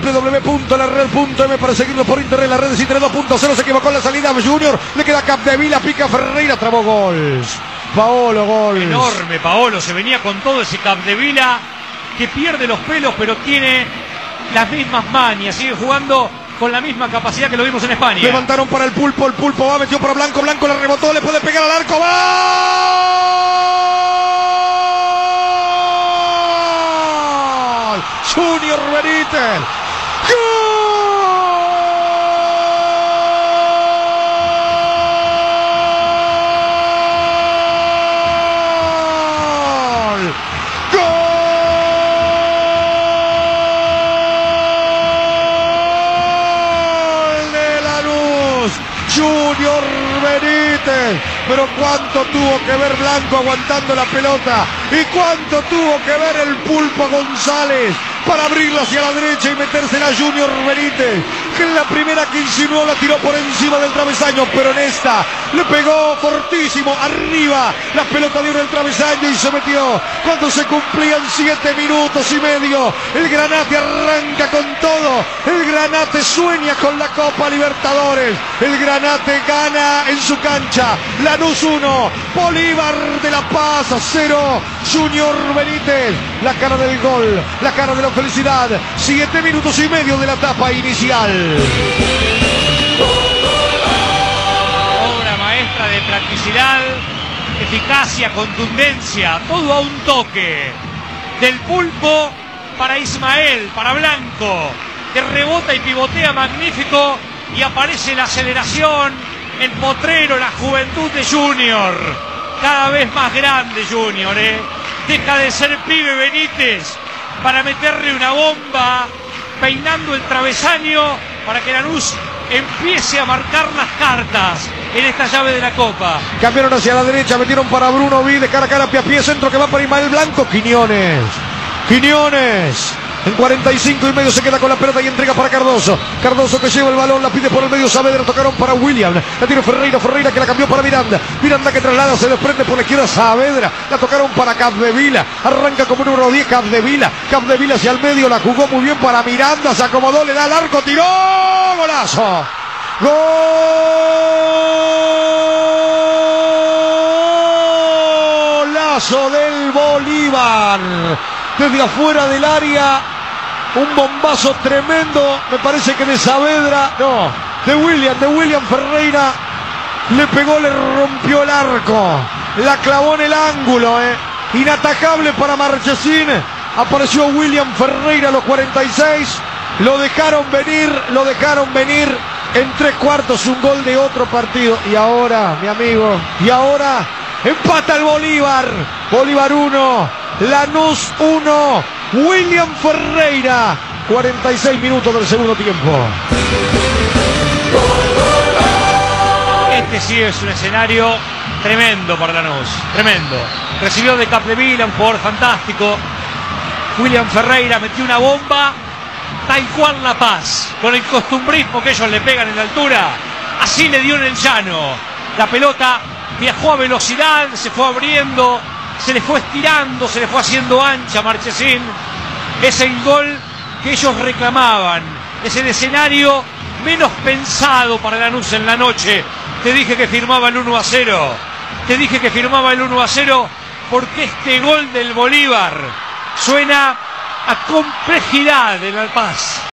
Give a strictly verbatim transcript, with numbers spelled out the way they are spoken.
w w punto la red punto m para seguirlo por internet. La red Internet dos punto cero, se equivocó en la salida Junior, le queda Capdevila, pica Ferreira, trabó gol. Paolo, gol. Enorme Paolo, se venía con todo ese Capdevila que pierde los pelos pero tiene las mismas manias, sigue jugando con la misma capacidad que lo vimos en España. Levantaron para el Pulpo, el Pulpo va, metió para Blanco, Blanco le rebotó, le puede pegar al arco, ¡gol! Junior Benítez, ¡gol! Junior Benítez, pero cuánto tuvo que ver Blanco aguantando la pelota y cuánto tuvo que ver el Pulpo González para abrirla hacia la derecha y metérsela a Junior Benítez, que en la primera que insinuó la tiró por encima del travesaño, pero en esta le pegó fortísimo arriba, la pelota dio en el travesaño y se metió. Cuando se cumplían siete minutos y medio, el Granate arranca con todo, el Granate sueña con la Copa Libertadores, el Granate gana en su cancha, Lanús uno, Bolívar de La Paz cero, Junior Benítez, la cara del gol, la cara de la felicidad, siete minutos y medio de la etapa inicial. Obra maestra de practicidad, eficacia, contundencia, todo a un toque. Del Pulpo para Ismael, para Blanco, que rebota y pivotea magnífico y aparece la aceleración, el potrero, la juventud de Junior. Cada vez más grande Junior, ¿eh? Deja de ser pibe Benítez para meterle una bomba, peinando el travesaño para que Lanús empiece a marcar las cartas en esta llave de la Copa. Cambiaron hacia la derecha, metieron para Bruno Vides, cara a cara, pie a pie, centro que va para Ismael Blanco, Quiñones, Quiñones, en cuarenta y cinco y medio se queda con la pelota y entrega para Cardoso, Cardoso que lleva el balón, la pide por el medio Saavedra, tocaron para William, la tiró Ferreira, Ferreira que la cambió para Miranda, Miranda que traslada, se desprende por la izquierda Saavedra, la tocaron para Capdevila, arranca como número diez Capdevila, Capdevila hacia el medio, la jugó muy bien para Miranda, se acomodó, le da al arco, tiró, golazo, golazo del Bolívar, desde afuera del área, un bombazo tremendo, me parece que de Saavedra, no, de William, de William Ferreira, le pegó, le rompió el arco, la clavó en el ángulo, eh. Inatacable para Marchesín, apareció William Ferreira a los cuarenta y seis, lo dejaron venir, lo dejaron venir, en tres cuartos un gol de otro partido, y ahora, mi amigo, y ahora empata el Bolívar, Bolívar uno, Lanús uno, William Ferreira, cuarenta y seis minutos del segundo tiempo. Este sí es un escenario tremendo para Lanús, tremendo. Recibió de Capdevila, un jugador fantástico. William Ferreira metió una bomba, tal cual La Paz, con el costumbrismo que ellos le pegan en la altura, así le dio en el llano. La pelota viajó a velocidad, se fue abriendo, se le fue estirando, se le fue haciendo ancha a Marchesín. Es el gol que ellos reclamaban, es el escenario menos pensado para Lanús en la noche. Te dije que firmaba el uno a cero, te dije que firmaba el uno a cero porque este gol del Bolívar suena a complejidad en La Paz.